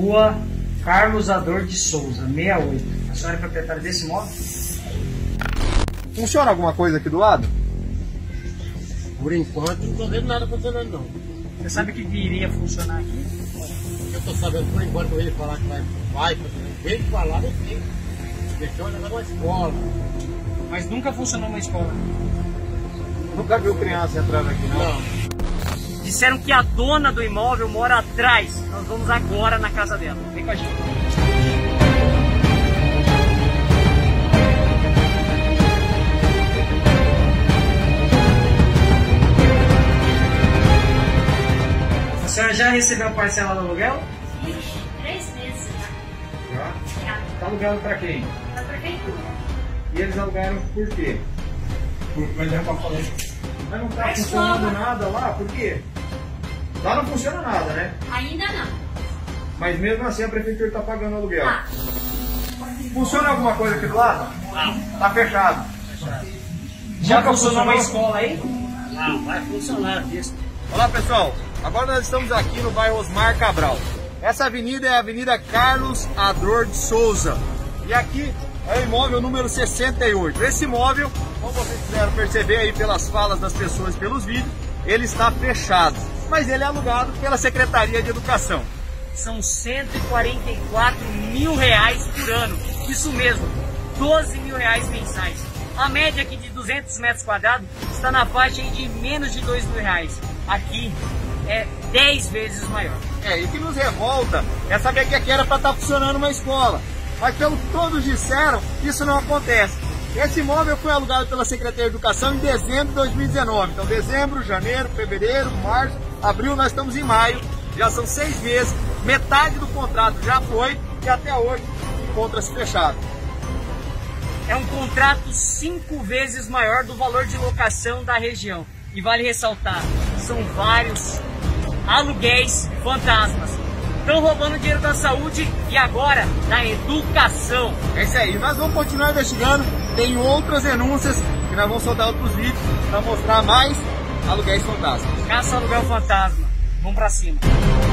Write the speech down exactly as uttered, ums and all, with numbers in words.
Rua Carlos Ador de Souza, sessenta e oito. A senhora é proprietária desse imóvel? Funciona alguma coisa aqui do lado? Por enquanto, não tô vendo nada funcionando, não. Você sabe que viria funcionar aqui? Eu tô sabendo, por enquanto, eu ia falar que vai, vai funcionar. Veio falar, não sei. Deixou o negócio uma escola. Mas nunca funcionou uma escola. Nunca viu criança entrando aqui, não? Não. Disseram que a dona do imóvel mora atrás. Nós vamos agora na casa dela. Vem com a gente. A senhora já recebeu a parcela do aluguel? Ixi, três meses já. Já? Já. Tá alugado pra quem? Da prefeitura. E eles alugaram por quê? Mas é pra falar. Mas não tá Pra funcionando escola. nada lá, por quê? Lá não funciona nada, né? Ainda não. Mas mesmo assim a prefeitura tá pagando aluguel. Tá. Funciona alguma coisa aqui do lado? Não. Tá fechado. Já Nunca funcionou uma funcionou? escola aí? Não, vai funcionar isso. Olá pessoal, agora nós estamos aqui no bairro Osmar Cabral. Essa avenida é a Avenida Carlos Ador de Souza. E aqui é o imóvel número sessenta e oito. Esse imóvel, como vocês puderam perceber aí pelas falas das pessoas e pelos vídeos, ele está fechado. Mas ele é alugado pela Secretaria de Educação. São cento e quarenta e quatro mil reais por ano. Isso mesmo, doze mil reais mensais. A média aqui de duzentos metros quadrados está na faixa aí de menos de dois mil reais. Aqui é dez vezes maior. É, e o que nos revolta é saber que aqui era para estar funcionando uma escola. Mas pelo que todos disseram, isso não acontece. Esse imóvel foi alugado pela Secretaria de Educação em dezembro de dois mil e dezenove. Então dezembro, janeiro, fevereiro, março, abril, nós estamos em maio. Já são seis meses, metade do contrato já foi e até hoje encontra-se fechado. É um contrato cinco vezes maior do valor de locação da região. E vale ressaltar, são vários aluguéis fantasmas. Estão roubando dinheiro da saúde e agora da educação. É isso aí, nós vamos continuar investigando. Tem outras denúncias que nós vamos soltar outros vídeos para mostrar mais aluguéis fantasmas. Caça aluguel fantasma. Vamos pra cima.